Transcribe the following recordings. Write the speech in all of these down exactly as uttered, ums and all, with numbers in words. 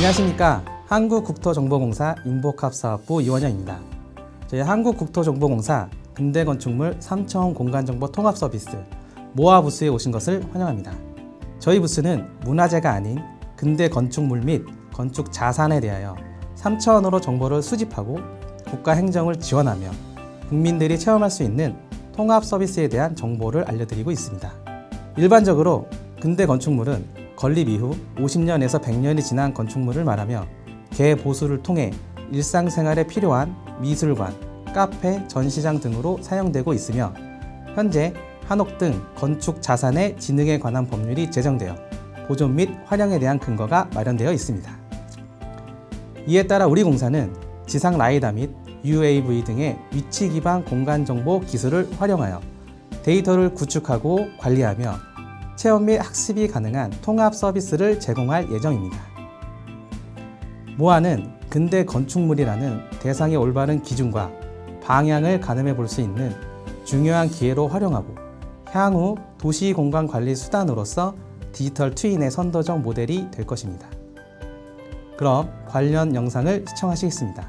안녕하십니까. 한국국토정보공사 인복합사업부 이원영입니다. 저희 한국국토정보공사 근대건축물 삼천원 공간정보 통합서비스 모아 부스에 오신 것을 환영합니다. 저희 부스는 문화재가 아닌 근대건축물 및 건축 자산에 대하여 삼천원으로 정보를 수집하고 국가행정을 지원하며 국민들이 체험할 수 있는 통합서비스에 대한 정보를 알려드리고 있습니다. 일반적으로 근대건축물은 건립 이후 오십 년에서 백 년이 지난 건축물을 말하며 개보수를 통해 일상생활에 필요한 미술관, 카페, 전시장 등으로 사용되고 있으며 현재 한옥 등 건축 자산의 진흥에 관한 법률이 제정되어 보존 및 활용에 대한 근거가 마련되어 있습니다. 이에 따라 우리 공사는 지상 라이다 및 유에이브이 등의 위치 기반 공간정보 기술을 활용하여 데이터를 구축하고 관리하며 체험 및 학습이 가능한 통합 서비스를 제공할 예정입니다. 모아는 근대 건축물이라는 대상의 올바른 기준과 방향을 가늠해 볼 수 있는 중요한 기회로 활용하고 향후 도시 공간 관리 수단으로서 디지털 트윈의 선도적 모델이 될 것입니다. 그럼 관련 영상을 시청하시겠습니다.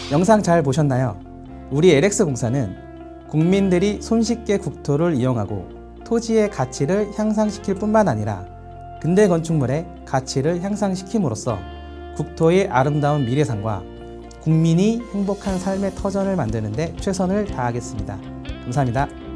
영상 잘 보셨나요? 우리 엘엑스공사는 국민들이 손쉽게 국토를 이용하고 토지의 가치를 향상시킬 뿐만 아니라 근대 건축물의 가치를 향상시킴으로써 국토의 아름다운 미래상과 국민이 행복한 삶의 터전을 만드는 데 최선을 다하겠습니다. 감사합니다.